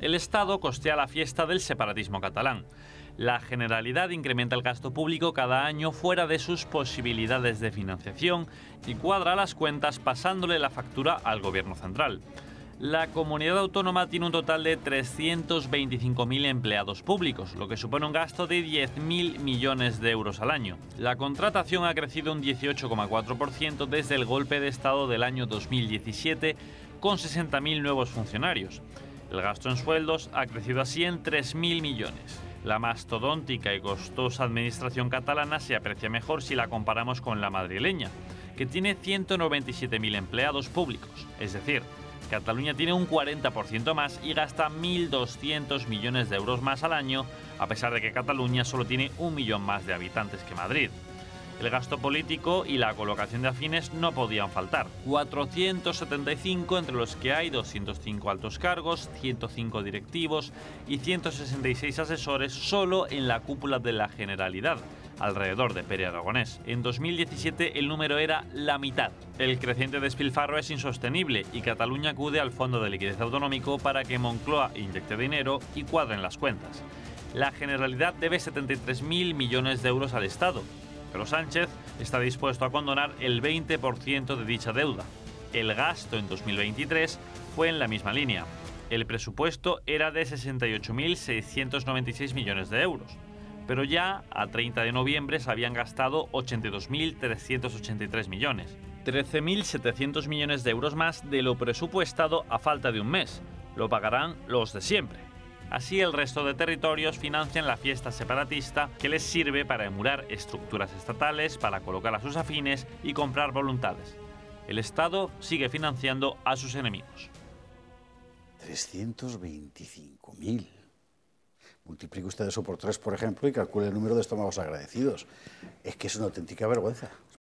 El Estado costea la fiesta del separatismo catalán. La Generalidad incrementa el gasto público cada año fuera de sus posibilidades de financiación y cuadra las cuentas pasándole la factura al gobierno central. La comunidad autónoma tiene un total de 325.000 empleados públicos, lo que supone un gasto de 10.000 millones de euros al año. La contratación ha crecido un 18,4% desde el golpe de Estado del año 2017, con 60.000 nuevos funcionarios. El gasto en sueldos ha crecido así en 3.000 millones. La mastodóntica y costosa administración catalana se aprecia mejor si la comparamos con la madrileña, que tiene 197.000 empleados públicos, es decir, Cataluña tiene un 40% más y gasta 1.200 millones de euros más al año, a pesar de que Cataluña solo tiene 1 millón más de habitantes que Madrid. El gasto político y la colocación de afines no podían faltar. 475, entre los que hay 205 altos cargos, 105 directivos y 166 asesores solo en la cúpula de la Generalidad, alrededor de Pere Aragonés. En 2017 el número era la mitad. El creciente despilfarro es insostenible y Cataluña acude al Fondo de Liquidez Autonómico para que Moncloa inyecte dinero y cuadren las cuentas. La Generalidad debe 73.000 millones de euros al Estado, pero Sánchez está dispuesto a condonar el 20% de dicha deuda. El gasto en 2023 fue en la misma línea. El presupuesto era de 68.696 millones de euros, pero ya a 30 de noviembre se habían gastado 82.383 millones. 13.700 millones de euros más de lo presupuestado a falta de un mes. Lo pagarán los de siempre. Así el resto de territorios financian la fiesta separatista, que les sirve para emular estructuras estatales, para colocar a sus afines y comprar voluntades. El Estado sigue financiando a sus enemigos. 325.000. Multiplique usted eso por 3, por ejemplo, y calcule el número de estómagos agradecidos. Es que es una auténtica vergüenza.